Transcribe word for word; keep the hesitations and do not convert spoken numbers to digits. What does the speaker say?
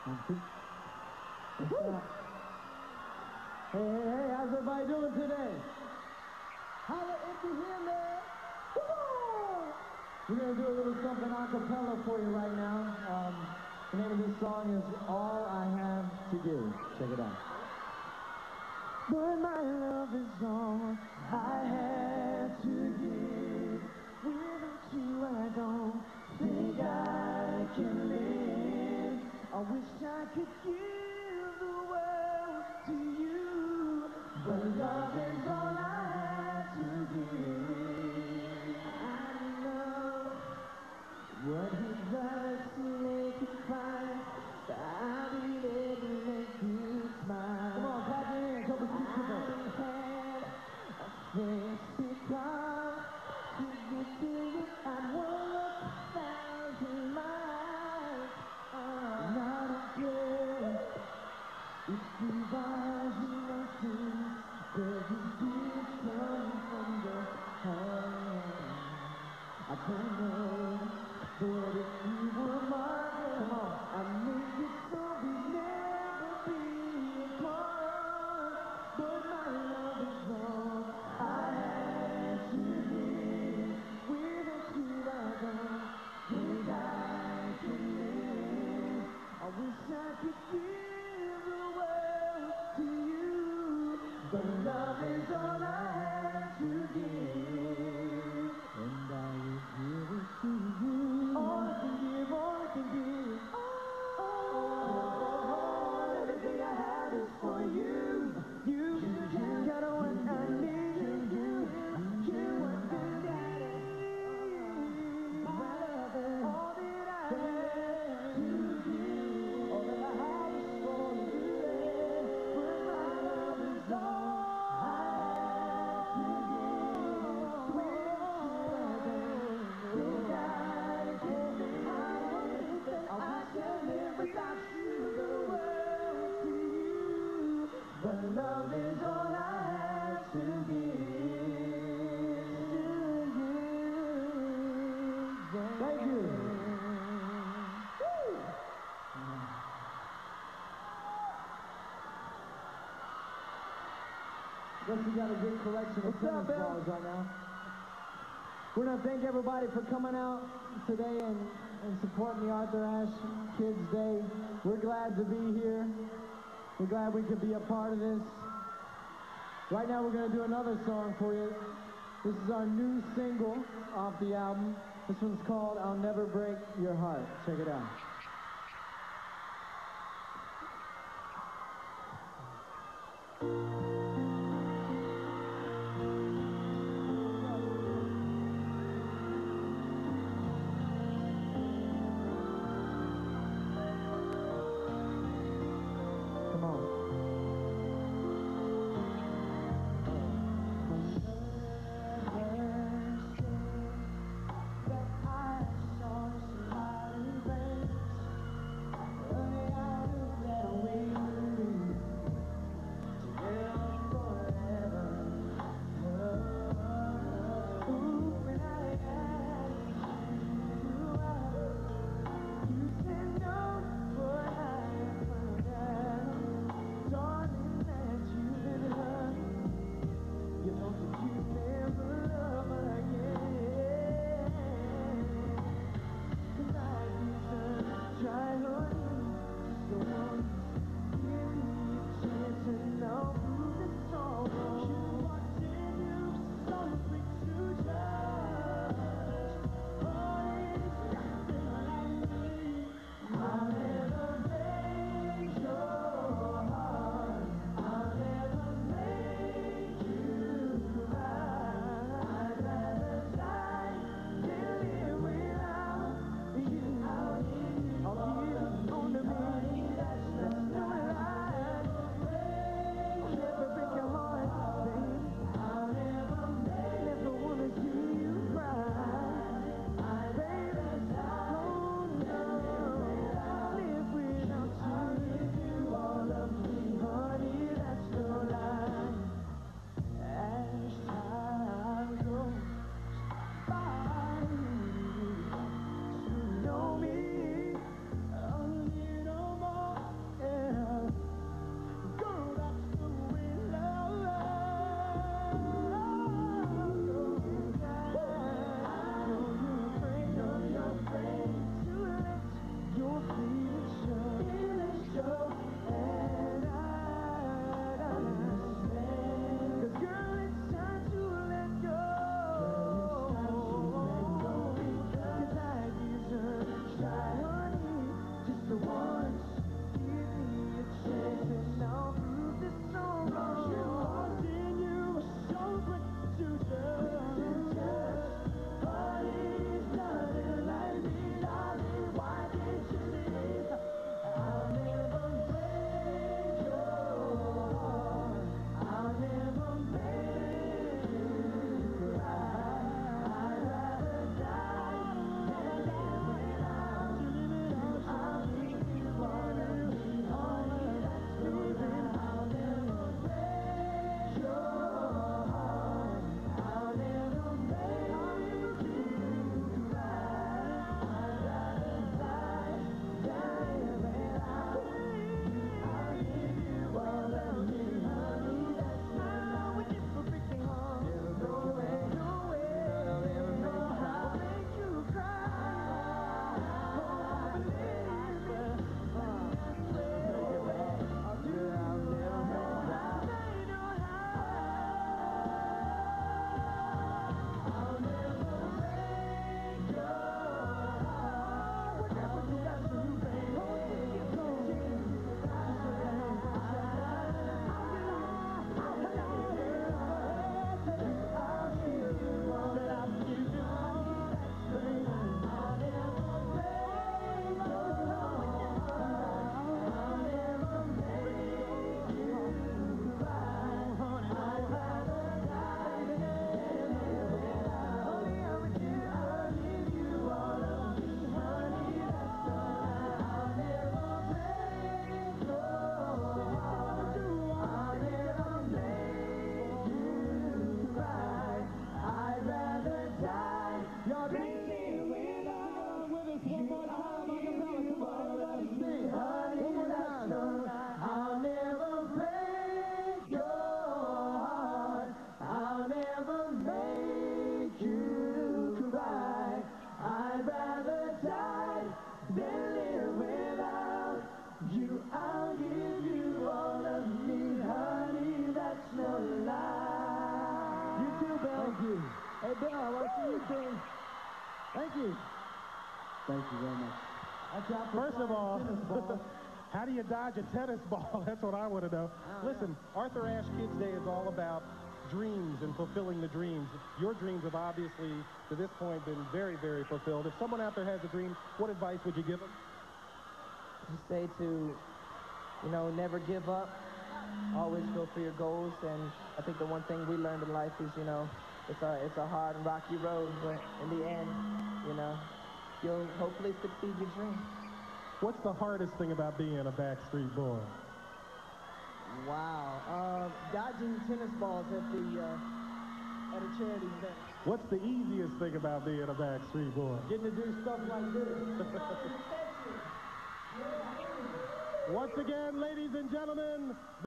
Hey, hey, hey, how's everybody doing today? Holla if you hear me. Come on! We're going to do a little something a cappella for you right now. Um, the name of this song is All I Have to Give. Check it out. But my love is all I have to give. Without you I don't think I can live. I wish I could give the world to you, but love is all I have to give. I know what he does to make you cry, but I'll be there to make you smile. Come on, clap your hands, help us keep it up. I think because to get to you I'd walk a thousand miles. Oh, not again. It's the bars in my sins, there's a gift coming from the heart. I don't know, but if you were mine, come on, I'd make it so we never be apart. But my love is all I have to give. Without you I don't think I can live. I wish I could give the world to you, but love is all I have to give. And I will give it to you. All I can give, all I can give. Oh, everything I have is for you. You, you got what I need. You, you, you what I need. My love is all that I have to give. All that I have is for you. But my love is all I have to give. Think I can live. I can't live without you. The world to you, but love is all I have to give to you. Thank you. Woo. Guess we got a good collection of tennis balls right now. We're going to thank everybody for coming out today and, and supporting the Arthur Ashe Kids Day. We're glad to be here. We're glad we could be a part of this. Right now we're going to do another song for you. This is our new single off the album. This one's called I'll Never Break Your Heart. Check it out. Come on. That I saw somebody, babe. you. Hey, Bill, I want to see you sing. Thank you. Thank you very much. First of all, how do you dodge a tennis ball? That's what I want to know. Oh, Listen, yeah. Arthur Ashe Kids Day is all about dreams and fulfilling the dreams. Your dreams have obviously, to this point, been very, very fulfilled. If someone out there has a dream, what advice would you give them? Just say to, you know, never give up. Always go for your goals. And I think the one thing we learned in life is, you know, it's a, it's a hard and rocky road, but in the end, you know, you'll hopefully succeed your dream. What's the hardest thing about being a Backstreet Boy? Wow. Uh, dodging tennis balls at the uh, at a charity event. What's the easiest thing about being a Backstreet Boy? Getting to do stuff like this. Once again, ladies and gentlemen,